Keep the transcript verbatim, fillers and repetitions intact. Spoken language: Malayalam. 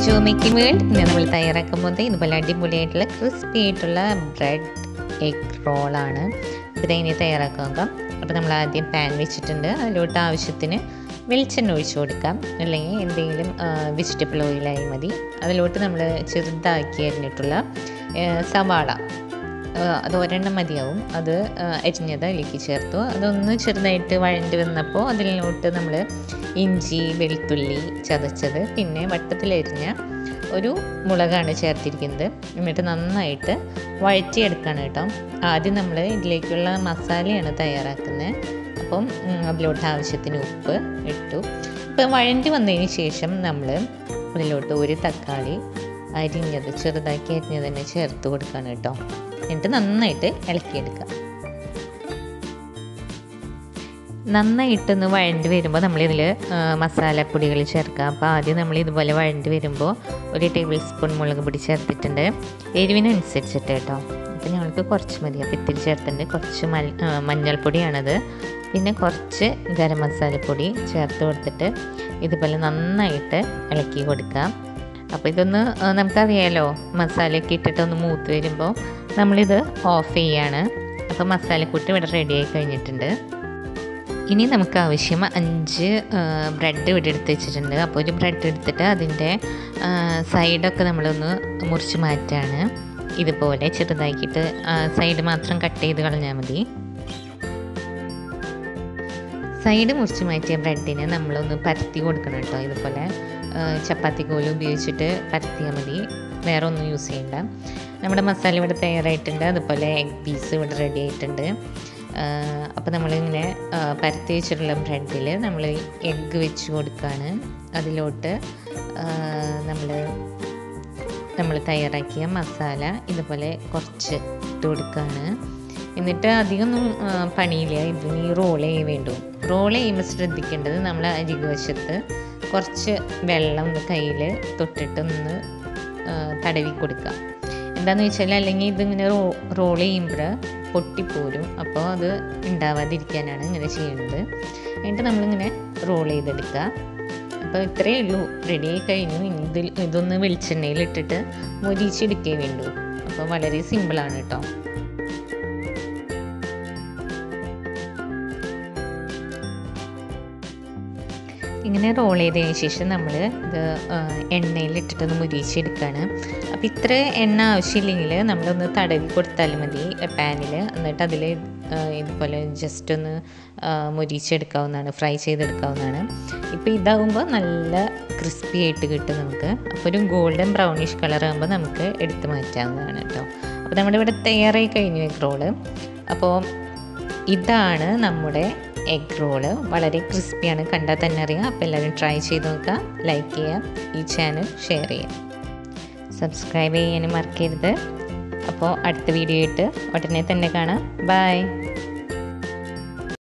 To making world. ഇന്ന് നമ്മൾ തയ്യാറാക്കുമ്പോൾ ഇതുപോലെ അടിപൊളിയായിട്ടുള്ള ക്രിസ്പി ആയിട്ടുള്ള ബ്രെഡ് എഗ് റോളാണ്. ഇത് ഇനി തയ്യാറാക്കാം. അപ്പോൾ നമ്മൾ ആദ്യം പാൻ വെച്ചിട്ടുണ്ട്. അതിലോട്ട് ആവശ്യത്തിന് വെളിച്ചെണ്ണ ഒഴിച്ചു കൊടുക്കാം, അല്ലെങ്കിൽ എന്തെങ്കിലും വെജിറ്റബിൾ ഓയിലായി മതി. അതിലോട്ട് നമ്മൾ ചെറുതാക്കി അരിഞ്ഞിട്ടുള്ള സവാള, അത് ഒരെണ്ണം മതിയാവും, അത് അരിഞ്ഞത് അതിലേക്ക് ചേർത്തു. അതൊന്ന് ചെറുതായിട്ട് വഴണ്ടി വന്നപ്പോൾ അതിലോട്ട് നമ്മൾ ഇഞ്ചി വെളുത്തുള്ളി ചതച്ചത്, പിന്നെ വട്ടത്തിലരിഞ്ഞ ഒരു മുളകാണ് ചേർത്തിരിക്കുന്നത്. എന്നിട്ട് നന്നായിട്ട് വഴറ്റിയെടുക്കുകയാണ് കേട്ടോ. ആദ്യം നമ്മൾ ഇതിലേക്കുള്ള മസാലയാണ് തയ്യാറാക്കുന്നത്. അപ്പം അതിലോട്ട് ആവശ്യത്തിന് ഉപ്പ് ഇട്ടു. ഇപ്പം വഴണ്ടി വന്നതിന് ശേഷം നമ്മൾ അതിലോട്ട് ഒരു തക്കാളി അരിഞ്ഞത് ചെറുതാക്കി അരിഞ്ഞത് തന്നെ ചേർത്ത് കൊടുക്കുകയാണ് കേട്ടോ. എന്നിട്ട് നന്നായിട്ട് ഇളക്കിയെടുക്കുക. നന്നായിട്ടൊന്ന് വഴണ്ടി വരുമ്പോൾ നമ്മളിതിൽ മസാലപ്പൊടികൾ ചേർക്കാം. അപ്പോൾ ആദ്യം നമ്മൾ ഇതുപോലെ വഴണ്ടി വരുമ്പോൾ ഒരു ടേബിൾ സ്പൂൺ മുളക് പൊടി ചേർത്തിട്ടുണ്ട്, എരിവിനനുസരിച്ചിട്ട് കേട്ടോ. അപ്പോൾ ഞങ്ങൾക്ക് കുറച്ച് മതി, അപ്പോൾ ഇത്തിരി ചേർത്തിട്ടുണ്ട്. കുറച്ച് മഞ്ഞൾപ്പൊടിയാണത്, പിന്നെ കുറച്ച് ഗരം മസാലപ്പൊടി ചേർത്ത് കൊടുത്തിട്ട് ഇതുപോലെ നന്നായിട്ട് ഇളക്കി കൊടുക്കാം. അപ്പോൾ ഇതൊന്ന് നമുക്കറിയാമല്ലോ, മസാലയൊക്കെ ഇട്ടിട്ടൊന്ന് മൂത്ത് വരുമ്പോൾ നമ്മളിത് ഓഫ് ചെയ്യാണ്. അപ്പോൾ മസാലക്കൂട്ട് ഇവിടെ റെഡിയായി കഴിഞ്ഞിട്ടുണ്ട്. ഇനി നമുക്ക് ആവശ്യം അഞ്ച് ബ്രെഡ് ഇവിടെ എടുത്ത് വെച്ചിട്ടുണ്ട്. അപ്പോൾ ഒരു ബ്രെഡ് എടുത്തിട്ട് അതിൻ്റെ സൈഡൊക്കെ നമ്മളൊന്ന് മുറിച്ച് മാറ്റാണ്. ഇതുപോലെ ചെറുതാക്കിയിട്ട് സൈഡ് മാത്രം കട്ട് ചെയ്ത് കളഞ്ഞാൽ മതി. സൈഡ് മുറിച്ച് മാറ്റിയ ബ്രെഡിനെ നമ്മളൊന്ന് പരത്തി കൊടുക്കണം കേട്ടോ. ഇതുപോലെ ചപ്പാത്തി കോല് ഉപയോഗിച്ചിട്ട് പരത്തിയാൽ മതി, വേറെ ഒന്നും യൂസ് ചെയ്യണ്ട. നമ്മുടെ മസാല ഇവിടെ തയ്യാറായിട്ടുണ്ട്. അതുപോലെ എഗ് പീസ് ഇവിടെ റെഡി ആയിട്ടുണ്ട്. അപ്പോൾ നമ്മളിങ്ങനെ പരത്തി വെച്ചിട്ടുള്ള ബ്രെഡിൽ നമ്മൾ എഗ്ഗ് വെച്ച് കൊടുക്കുകയാണ്. അതിലോട്ട് നമ്മൾ നമ്മൾ തയ്യാറാക്കിയ മസാല ഇതുപോലെ കുറച്ച് ഇട്ട് കൊടുക്കുകയാണ്. എന്നിട്ട് അധികമൊന്നും പണിയില്ല, ഇതിന് റോൾ ചെയ്യാൻ വേണ്ടു. റോൾ ചെയ്യുമ്പോൾ ശ്രദ്ധിക്കേണ്ടത് നമ്മൾ അരികുവശത്ത് കുറച്ച് വെള്ളം ഒന്ന് കയ്യിൽ തൊട്ടിട്ടൊന്ന് തടവി കൊടുക്കുക. എന്താണെന്ന് വെച്ചാൽ അല്ലെങ്കിൽ ഇതിങ്ങനെ റോ റോൾ ചെയ്യുമ്പോൾ പൊട്ടിപ്പോരും. അപ്പോൾ അത് ഉണ്ടാവാതിരിക്കാനാണ് ഇങ്ങനെ ചെയ്യുന്നത്. എന്നിട്ട് നമ്മളിങ്ങനെ റോൾ ചെയ്തെടുക്കുക. അപ്പോൾ ഇത്രയേ ഉള്ളൂ, റെഡിയായി കഴിഞ്ഞു. ഇനി ഇതിൽ ഇതൊന്ന് വെളിച്ചെണ്ണയിലിട്ടിട്ട് മൊരിച്ചെടുക്കേ വേണ്ടൂ. അപ്പോൾ വളരെ സിമ്പിളാണ് കേട്ടോ. ഇങ്ങനെ റോൾ ചെയ്തതിന് ശേഷം നമ്മൾ ഇത് എണ്ണയിലിട്ടിട്ടൊന്ന് മുരിച്ചെടുക്കുകയാണ്. അപ്പോൾ ഇത്ര എണ്ണ ആവശ്യമില്ലെങ്കിൽ നമ്മളൊന്ന് തടവി കൊടുത്താൽ മതി പാനിൽ. എന്നിട്ട് അതിൽ ഇതുപോലെ ജസ്റ്റ് ഒന്ന് മുരിച്ചെടുക്കാവുന്നതാണ്, ഫ്രൈ ചെയ്തെടുക്കാവുന്നതാണ്. ഇപ്പോൾ ഇതാകുമ്പോൾ നല്ല ക്രിസ്പി ആയിട്ട് കിട്ടും നമുക്ക്. അപ്പോൾ ഒരു ഗോൾഡൻ ബ്രൗണിഷ് കളർ ആകുമ്പോൾ നമുക്ക് എടുത്ത് മാറ്റാവുന്നതാണ് കേട്ടോ. അപ്പോൾ നമ്മുടെ ഇവിടെ തയ്യാറായി കഴിഞ്ഞു എഗ് റോള്. അപ്പോൾ ഇതാണ് നമ്മുടെ എഗ് റോള്. വളരെ ക്രിസ്പിയാണ്, കണ്ടാൽ തന്നെ അറിയാം. അപ്പോൾ എല്ലാവരും ട്രൈ ചെയ്ത് നോക്കുക, ലൈക്ക് ചെയ്യുക, ഈ ചാനൽ ഷെയർ ചെയ്യുക, സബ്സ്ക്രൈബ് ചെയ്യാനും മറക്കരുത്. അപ്പോൾ അടുത്ത വീഡിയോ ആയിട്ട് ഉടനെ തന്നെ കാണാം. ബൈ.